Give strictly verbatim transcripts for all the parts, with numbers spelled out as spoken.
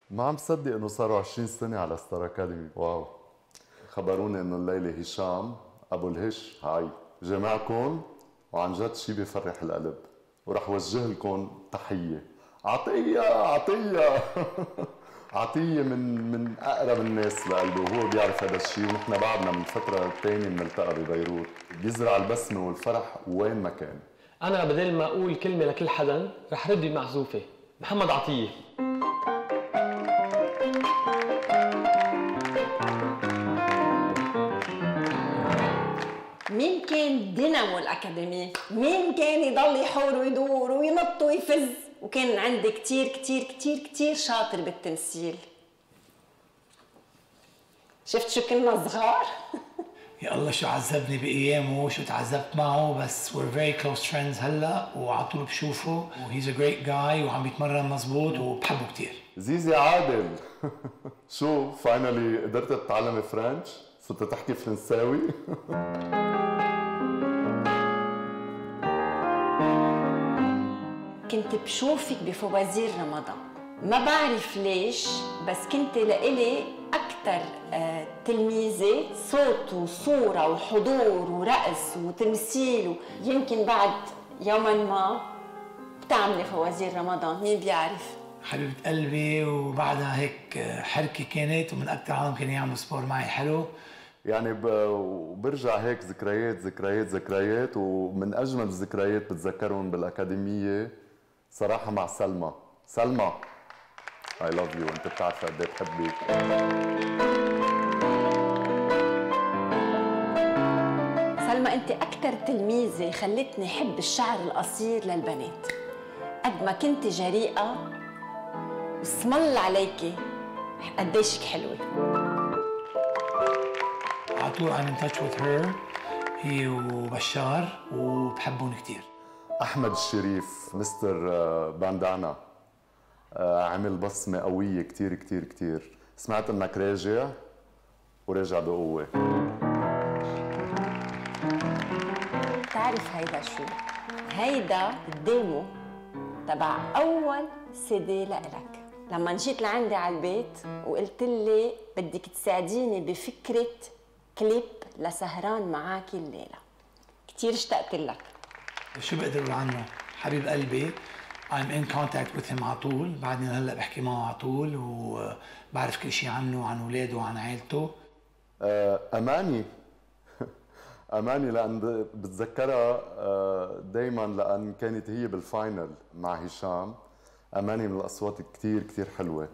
ما عم صدق انه صاروا عشرين سنة على ستار اكاديمي. واو. خبروني انه الليلة هشام ابو الهش هاي جمعكم، وعن جد شي بيفرح القلب، ورح وجه لكم تحية. عطية عطية عطية من من اقرب الناس لقلبه، وهو بيعرف هذا الشيء، ونحن بعدنا من فترة ثانية بنلتقى ببيروت، بيزرع البسمة والفرح وين ما كان. أنا بدل ما أقول كلمة لكل حدا رح ردي معزوفة. محمد عطية. مين كان دينامو الأكاديمية؟ مين كان يضل يحور ويدور وينط ويفز وكان عندي كتير كتير كتير كتير شاطر بالتمثيل؟ شفت شو كنا صغار؟ يا الله شو عذبني بأيامه وشو تعذبت معه، بس we're very close friends هلا، وعلى طول بشوفه، و he's a great guy وعم يتمرن مزبوط وبحبه كتير. زيزي عادل شو فاينلي قدرت تتعلمي فرنش؟ صرت تحكي فرنساوي؟ كنت بشوفك بفوازير رمضان، ما بعرف ليش بس كنت لإلي أكتر تلميذة صوت وصورة وحضور ورقص وتمثيل، يمكن بعد يوما ما بتعملي فوازير رمضان، مين بيعرف؟ حبيبة قلبي، وبعدها هيك حركة كانت، ومن أكتر عالم كانوا يعملوا سبور معي حلو. يعني وبرجع هيك ذكريات ذكريات ذكريات، ومن أجمل الذكريات بتذكرهم بالأكاديمية صراحة مع سلمى. سلمى I love you، أنت بتعرف قد إيه بحبك. سلمى أنت أكتر تلميذة خلتني أحب الشعر القصير للبنات، قد ما كنت جريئة واسم الله عليكي قديشك حلوة. على طول I'm in touch with her، هي وبشار، وبحبهم كتير. أحمد الشريف مستر باندانا عمل بصمة قوية كتير كتير كتير. سمعت انك راجع وراجع بقوة. بتعرف هيدا شو؟ هيدا الديمو تبع أول سيدي لإلك، لما جيت لعندي على البيت وقلت لي بدك تساعديني بفكرة كليب لسهران معاكي الليلة، كتير اشتقت لك. شو بقدر اقول عنه؟ حبيب قلبي، I'm in contact with him على طول، بعدني هلا بحكي معه على طول، وبعرف كل شيء عنه وعن اولاده وعن عائلته. اماني اماني لان بتذكرها دائما، لان كانت هي بالفاينل مع هشام. اماني من الاصوات كثير كثير حلوه.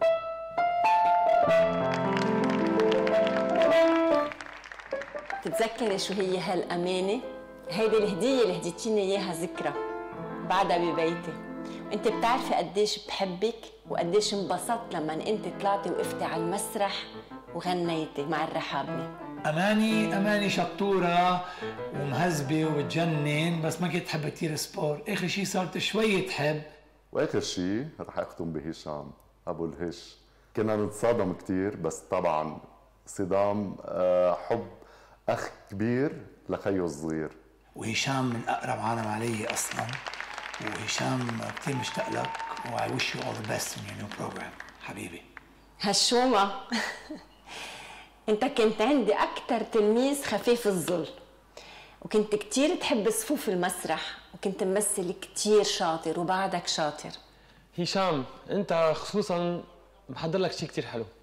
تتذكري شو هي هالامانه؟ هيدي الهديه اللي هديتيني اياها ذكرى بعدها ببيتي، انت بتعرفي قديش بحبك وقديش انبسطت لما انت طلعتي وقفتي على المسرح وغنيتي مع الرحابني. اماني اماني شطوره ومهذبه وبتجنن، بس ما كنت تحب كثير سبور، اخر شيء صارت شوي تحب. واخر شيء رح اختم بهشام ابو الهش. كنا نتصادم كثير، بس طبعا صدام حب اخ كبير لخيه الصغير. وهشام من اقرب عالم علي اصلا، وهشام كثير مشتاق لك، و I wish you all the best in your new program حبيبي. هالشومة انت كنت عندي اكثر تلميذ خفيف الظل، وكنت كثير تحب صفوف المسرح، وكنت ممثل كثير شاطر وبعدك شاطر. هشام انت خصوصا محضر لك شيء كثير حلو.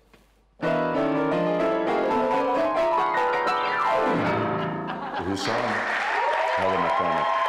هشام هذا مكانك.